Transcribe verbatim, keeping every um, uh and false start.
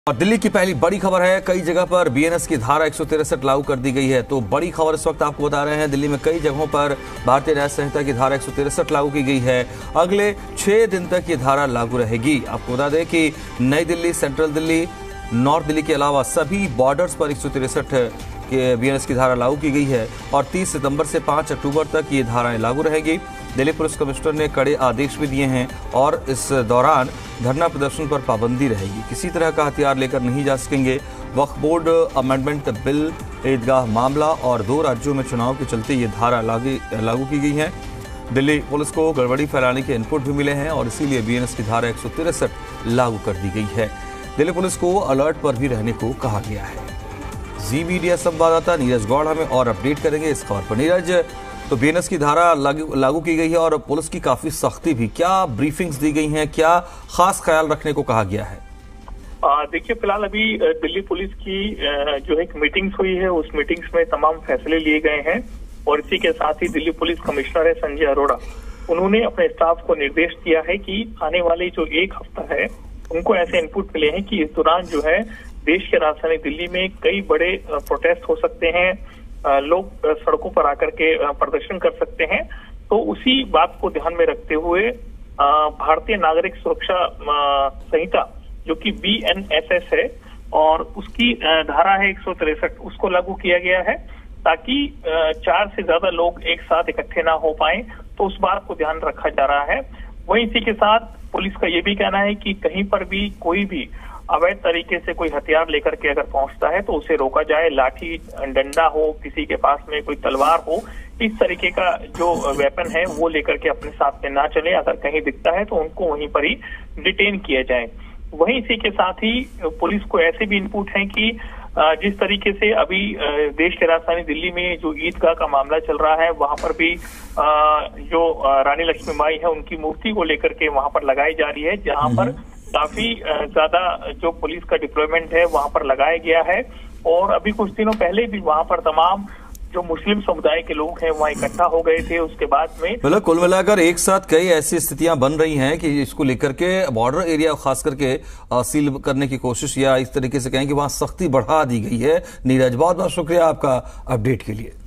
और दिल्ली की पहली बड़ी खबर है, कई जगह पर बीएनएस की धारा एक सौ तिरसठ लागू कर दी गई है। तो बड़ी खबर इस वक्त आपको बता रहे हैं, दिल्ली में कई जगहों पर भारतीय न्याय संहिता की धारा एक सौ तिरसठ लागू की गई है। अगले छह दिन तक ये धारा लागू रहेगी। आपको बता दें कि नई दिल्ली, सेंट्रल दिल्ली, नॉर्थ दिल्ली के अलावा सभी बॉर्डर्स पर एक सौ तिरसठ के बीएनएस की धारा लागू की गई है और तीस सितंबर से पाँच अक्टूबर तक ये धाराएं लागू रहेगी। दिल्ली पुलिस कमिश्नर ने कड़े आदेश भी दिए हैं और इस दौरान धरना प्रदर्शन पर पाबंदी रहेगी। किसी तरह का हथियार लेकर नहीं जा सकेंगे। वक्फ बोर्ड अमेंडमेंट बिल, ईदगाह मामला और दो राज्यों में चुनाव के चलते ये धारा लागू की गई है। दिल्ली पुलिस को गड़बड़ी फैलाने के इनपुट भी मिले हैं और इसीलिए बीएनएस की धारा एक सौ तिरसठ लागू कर दी गई है। दिल्ली पुलिस को अलर्ट पर भी रहने को कहा गया है। जी मीडिया संवाददाता नीरज गौड़ हमें और अपडेट करेंगे इस खबर पर। नीरज, तो बीएनएस की धारा लागू लागू की गई है और पुलिस की काफी सख्ती भी, क्या ब्रीफिंग्स दी गई हैं, क्या खास ख्याल रखने को कहा गया है? देखिए, फिलहाल अभी दिल्ली पुलिस की जो एक मीटिंग्स हुई है, उस मीटिंग्स में तमाम फैसले लिए गए हैं और इसी के साथ ही दिल्ली पुलिस कमिश्नर है संजय अरोड़ा, उन्होंने अपने स्टाफ को निर्देश दिया है कि आने वाले जो एक हफ्ता है उनको ऐसे इनपुट मिले हैं कि इस दौरान जो है देश के राजधानी दिल्ली में कई बड़े प्रोटेस्ट हो सकते हैं, लोग सड़कों पर आकर के प्रदर्शन कर सकते हैं। तो उसी बात को ध्यान में रखते हुए भारतीय नागरिक सुरक्षा संहिता जो कि बी एन एस एस है और उसकी धारा है एक सौ तिरसठ, उसको लागू किया गया है ताकि चार से ज्यादा लोग एक साथ इकट्ठे ना हो पाए। तो उस बात को ध्यान रखा जा रहा है। वहीं इसी के साथ पुलिस का ये भी कहना है कि कहीं पर भी कोई भी अवैध तरीके से कोई हथियार लेकर के अगर पहुंचता है तो उसे रोका जाए। लाठी डंडा हो, किसी के पास में कोई तलवार हो, इस तरीके का जो वेपन है वो लेकर के अपने साथ में ना चले। अगर कहीं दिखता है तो उनको वहीं पर ही डिटेन किया जाए। वहीं इसी के साथ ही पुलिस को ऐसे भी इनपुट है कि जिस तरीके से अभी देश के राजधानी दिल्ली में जो ईदगाह का मामला चल रहा है, वहां पर भी जो रानी लक्ष्मीबाई है उनकी मूर्ति को लेकर के वहां पर लगाई जा रही है, जहां पर काफी ज्यादा जो पुलिस का डिप्लॉयमेंट है वहां पर लगाया गया है। और अभी कुछ दिनों पहले भी वहां पर तमाम जो मुस्लिम समुदाय के लोग हैं वहां इकट्ठा हो गए थे। उसके बाद में मतलब कुल मिलाकर एक साथ कई ऐसी स्थितियां बन रही हैं कि इसको लेकर के बॉर्डर एरिया खास करके सील करने की कोशिश या इस तरीके से कहें कि वहां सख्ती बढ़ा दी गई है। नीरज, बहुत बहुत शुक्रिया आपका अपडेट के लिए।